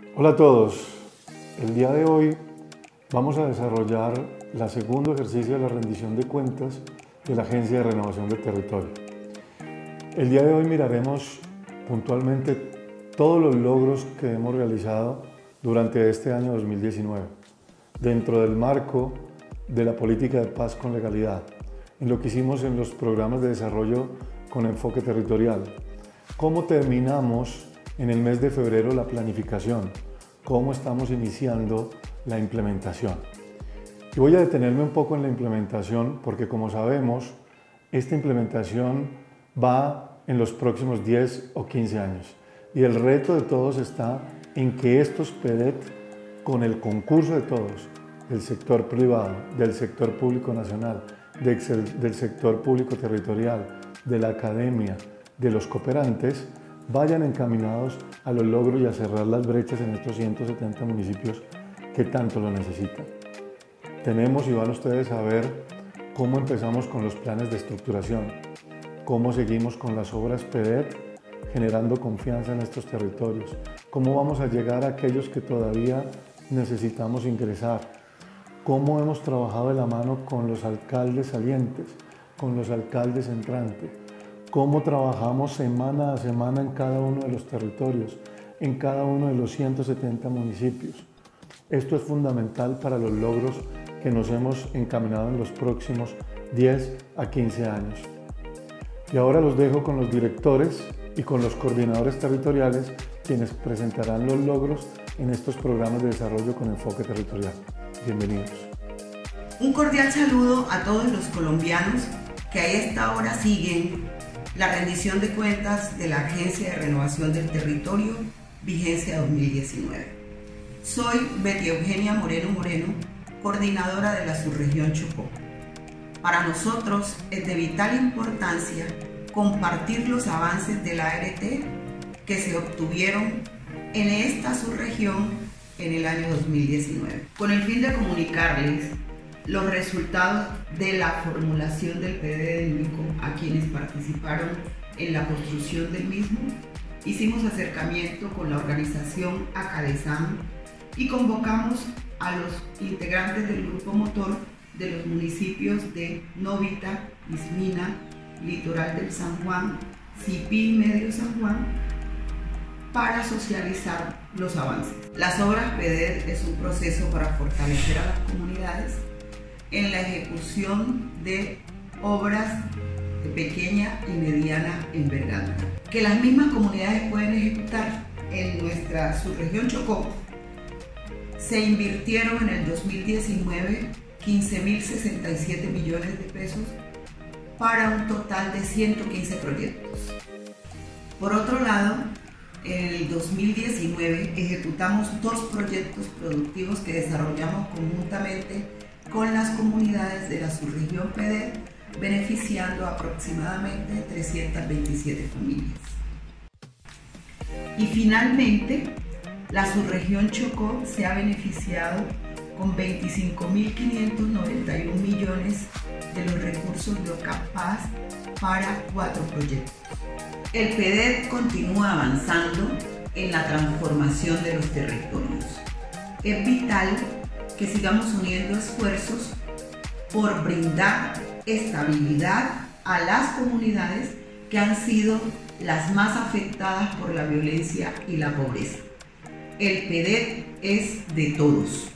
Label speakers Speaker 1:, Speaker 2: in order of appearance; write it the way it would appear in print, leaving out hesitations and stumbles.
Speaker 1: Hola a todos, el día de hoy vamos a desarrollar el segundo ejercicio de la rendición de cuentas de la Agencia de Renovación del Territorio. El día de hoy miraremos puntualmente todos los logros que hemos realizado durante este año 2019, dentro del marco de la política de paz con legalidad, en lo que hicimos en los programas de desarrollo con enfoque territorial, cómo terminamos en el mes de febrero la planificación, cómo estamos iniciando la implementación. Y voy a detenerme un poco en la implementación porque, como sabemos, esta implementación va en los próximos 10 o 15 años. Y el reto de todos está en que estos PEDET, con el concurso de todos, del sector privado, del sector público nacional, del sector público territorial, de la academia, de los cooperantes, vayan encaminados a los logros y a cerrar las brechas en estos 170 municipios que tanto lo necesitan. Tenemos, y van ustedes a ver, cómo empezamos con los planes de estructuración, cómo seguimos con las obras PEDET, generando confianza en estos territorios, cómo vamos a llegar a aquellos que todavía necesitamos ingresar, cómo hemos trabajado de la mano con los alcaldes salientes, con los alcaldes entrantes, cómo trabajamos semana a semana en cada uno de los territorios, en cada uno de los 170 municipios. Esto es fundamental para los logros que nos hemos encaminado en los próximos 10 a 15 años. Y ahora los dejo con los directores y con los coordinadores territoriales, quienes presentarán los logros en estos programas de desarrollo con enfoque territorial. Bienvenidos.
Speaker 2: Un cordial saludo a todos los colombianos que a esta hora siguen la rendición de cuentas de la Agencia de Renovación del Territorio, vigencia 2019. Soy Betty Eugenia Moreno, coordinadora de la subregión Chocó. Para nosotros es de vital importancia compartir los avances de la ART que se obtuvieron en esta subregión en el año 2019, con el fin de comunicarles los resultados de la formulación del PDD del MICO a quienes participaron en la construcción del mismo. Hicimos acercamiento con la organización ACADESAM y convocamos a los integrantes del grupo motor de los municipios de Novita, Ismina, Litoral del San Juan, Sipí y Medio San Juan para socializar los avances. Las obras PEDET es un proceso para fortalecer a las comunidades en la ejecución de obras de pequeña y mediana envergadura, que las mismas comunidades pueden ejecutar. En nuestra subregión Chocó se invirtieron en el 2019 15.067 millones de pesos para un total de 115 proyectos. Por otro lado, en el 2019 ejecutamos 2 proyectos productivos que desarrollamos conjuntamente con las comunidades de la subregión PEDET, beneficiando aproximadamente 327 familias. Y finalmente, la subregión Chocó se ha beneficiado con 25.591 millones de los recursos de OCAPaz para 4 proyectos. El PEDET continúa avanzando en la transformación de los territorios. Es vital que sigamos uniendo esfuerzos por brindar estabilidad a las comunidades que han sido las más afectadas por la violencia y la pobreza. El PEDET es de todos.